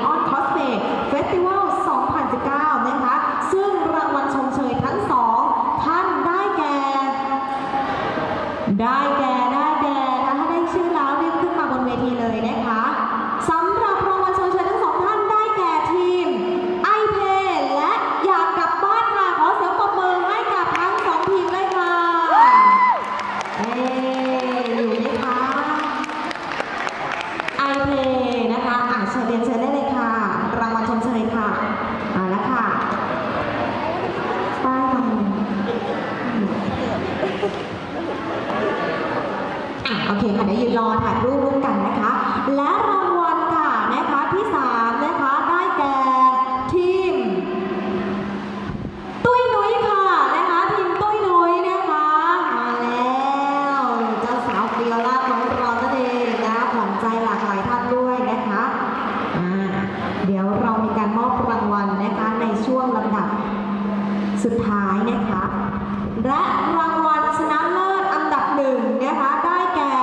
Ion Cosplay Festival 2019 นะคะซึ่งรางวัลชมเชยทั้งสองท่านได้แก่ถ้าได้ชื่อแล้วรีบขึ้นมาบนเวทีเลยนะคะสำหรับรางวัลชมเชยทั้งสองท่านได้แก่ทีมไอเพและอยากกลับบ้านค่ะขอเสียงปรบมือให้กับทั้งสองทีมเลยค่ะอยู่ไหมคะไอเพนะคะเชิญได้เลยค่ะรางวัลชมเชยค่ะมาแล้วค่ะป้ายทำโอเคค่ะเดี๋ยวยืนรอถ่ายรูปร่วมกันนะคะและรางวัลค่ะนะคะที่3นะคะได้แก่ทีมตุ้ยนุ้ยค่ะนะคะทีมตุ้ยนุ้ยนะคะมาแล้วเจ้าสาวเปรียวล่าของเรานั่นเองนะขวัญใจหลากหลายท่านด้วยนะคะเดี๋ยวเรามีการมอบรางวัลนะคะในช่วงลำดับสุดท้ายนะคะและรางวัลชนะเลิศอันดับ1นะคะได้แก่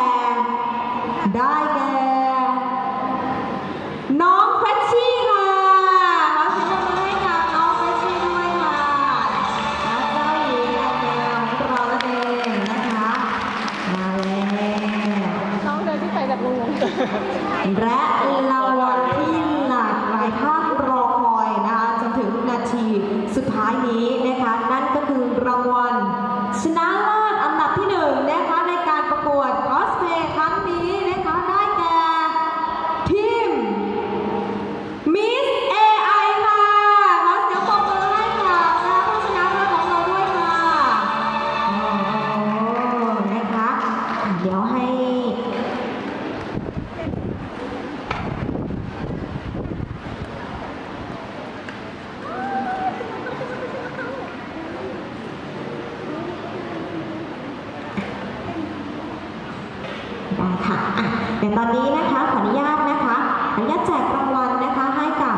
น้องเฟรชชี่ค่ะขอเสียงปรบมือให้กับน้องเฟรชชี่ด้วยค่ะและเจ้าหญิงของเรานั่นเองนะคะมาแล้วน้องเดินที่ไปแบบงงและรางวัลที่หลากหลายท่านรอคอยนะคะจนถึงนาทีสุดท้ายนี้นะคะนั่นก็คือรางวัลชนะเลิศอันดับที่1นะคะในการประกวดคอสเพลย์ครั้งนี้นะคะได้แก่ทีมมิส AI ค่ะขอเสียงปรบมือให้กับผู้ชนะเลิศของเราด้วยค่ะนะคะเดี๋ยวให้ค่ะเดี๋ยวตอนนี้นะคะขออนุญาตแจกรางวัลนะคะให้กับ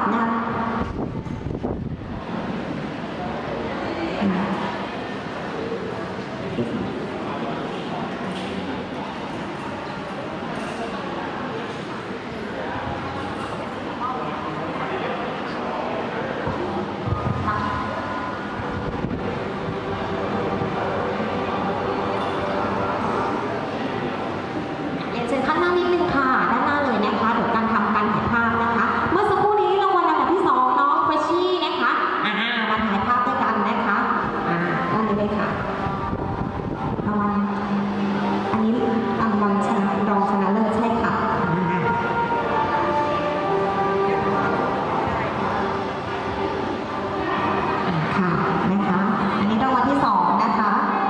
ข้างหน้านิดนึงค่ะด้านหน้าเลยนะคะเดี๋ยวการทำการถ่ายภาพนะคะเมื่อสักครู่นี้รางวัลอันดับที่2น้องเฟรชชี่นะคะมาถ่ายภาพด้วยกันนะคะด้านนี้เลยค่ะรางวัลอันนี้รางวัลรองชนะเลิศใช่ค่ะค่ะนะคะอันนี้รางวัลที่2นะคะ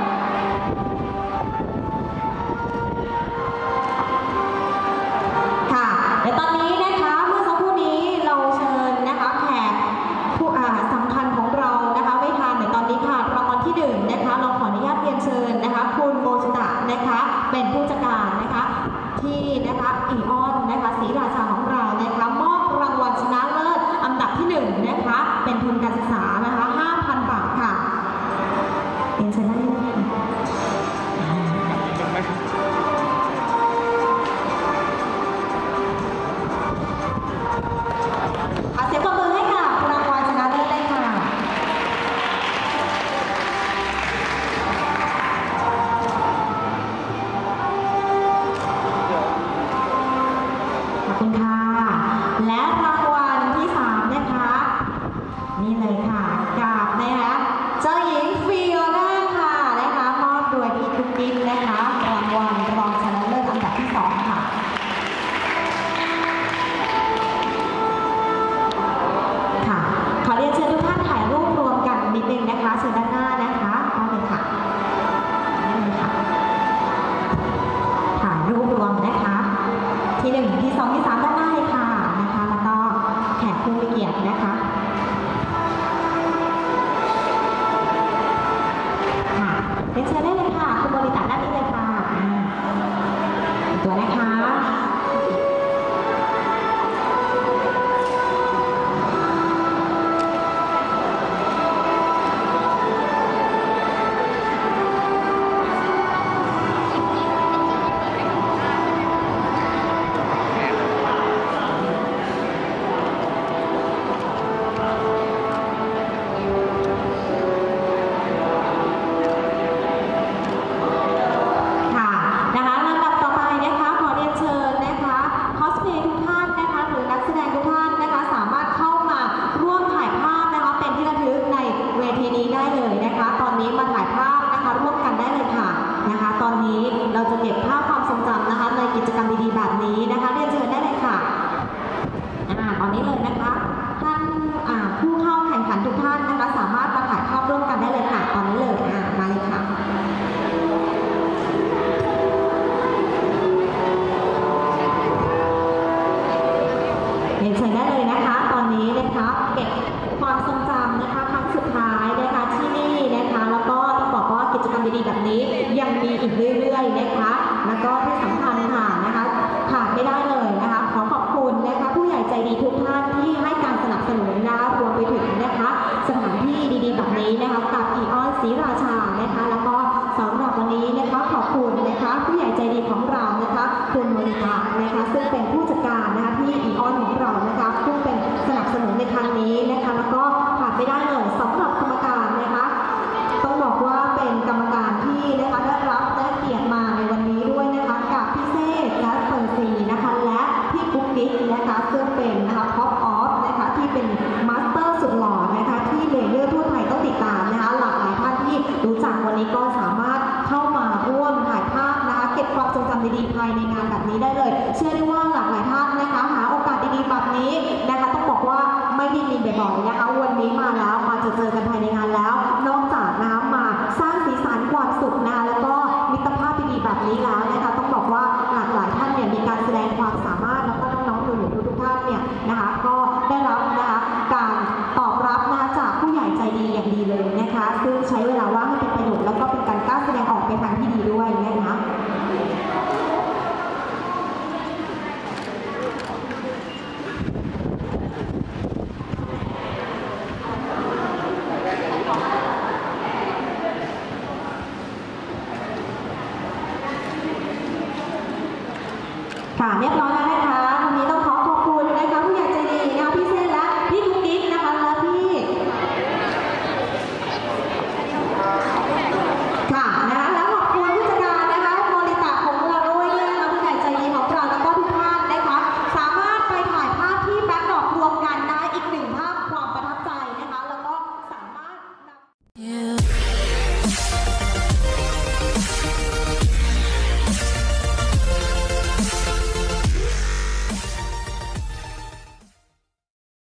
เดี๋ยวตอนนี้นะคะเมื่อสักครู่นี้เราเชิญนะคะแขกผู้สำคัญของเรานะคะไม่ทานเดี๋ยวตอนนี้ค่ะรางวัลที่1นะคะเราขออนุญาตเรียนเชิญนะคะคุณโมชตะนะคะเป็นผู้จัดการนะคะที่นะคะอีออนนะคะศรีราชาของเรานะคะมอบรางวัลชนะเลิศอันดับที่1นะคะเป็นทุนการศึกษานะคะ 5,000 บาทค่ะเรียนเชิญได้เลยเสียงปรบมือให้กับรางวัลชนะเลิศเลยค่ะขอบคุณค่ะและรางวัลที่3นะคะนี่เลยค่ะกับนะคะเจ้าหญิงฟิโอน่าค่ะนะคะมอบโดยพี่กุ๊กกิ๊กนะคะรางวัลรองชนะเลิศอันดับที่2ค่ะขอเรียนเชิญทุกท่านถ่ายรูปรวมกันนิดนึงนะคะเชิญด้านหน้านะคะได้เลยค่ะถ่ายรูปรวมนะคะที่1ที่2ที่3ด้านหน้าเลยค่ะนะคะแล้วก็แขกผู้มีเกียรตินะคะจะเก็บภาพความทรงจำนะคะในกิจกรรมดีๆแบบนี้นะคะเรียนเชิญได้เลยค่ะตอนนี้เลยนะคะท่านผู้เข้าแข่งขันทุกท่านนะคะสามารถมาถ่ายภาพร่วมกันได้เลยค่ะตอนนี้เลยมาเลยค่ะเรียนเชิญได้เลยนะคะตอนนี้นะคะเก็บความทรงจำนะคะครั้งสุดท้ายนะคะที่นี่นะคะแล้วก็ต้องบอกว่ากิจกรรมดีๆแบบนี้ยังมีอีกเรื่อยๆนะคะแล้วก็ที่สำคัญค่ะนะคะขาดไม่ได้เลยนะคะขอขอบคุณนะคะผู้ใหญ่ใจดีทุกท่านที่ให้การสนับสนุนนะคะรวมไปถึงนะคะสถานที่ดีๆแบบนี้นะคะกับอีออนศรีราชานะคะแล้วก็สำหรับวันนี้นะคะขอบคุณนะคะผู้ใหญ่ใจดีของเรานะคะคุณมณิกานะคะซึ่งเป็นผู้จัดการนะคะที่อีออนของเรานะคะผู้เป็นสนับสนุนในครั้งนี้นะคะแล้วก็ขาดไม่ได้เลยสำหรับกรรมการนะคะต้องบอกว่าเป็นกรรมการที่นะคะได้รับและเกียรติมาในวันนี้ด้วยนะคะกับพี่เซ่และเฟิร์นซีนะคะและพี่กุ๊กกิ๊กนะคะซึ่งเป็นนะคะท็อปออฟนะคะที่เป็นมาสเตอร์สุดหล่อนะคะที่เลเยอร์ทั่วไทยต้องติดตามนะคะหลากหลายท่านที่รู้จักวันนี้ก็สามารถเข้ามาร่วมถ่ายภาพนะคะเก็บความทรงจำดีๆภายในงานแบบนี้ได้เลยเชื่อได้ว่าหลากหลายท่านนะคะหาโอกาสดีๆแบบนี้นะคะต้องบอกว่าไม่ได้มีบ่อยๆนะคะวันนี้มาแล้วมาเจอกันภายในงานแล้วนอกจากนะคะมาสร้างสีสันความสุขนะคะแล้วก็มิตรภาพดีๆแบบนี้แล้วนะคะ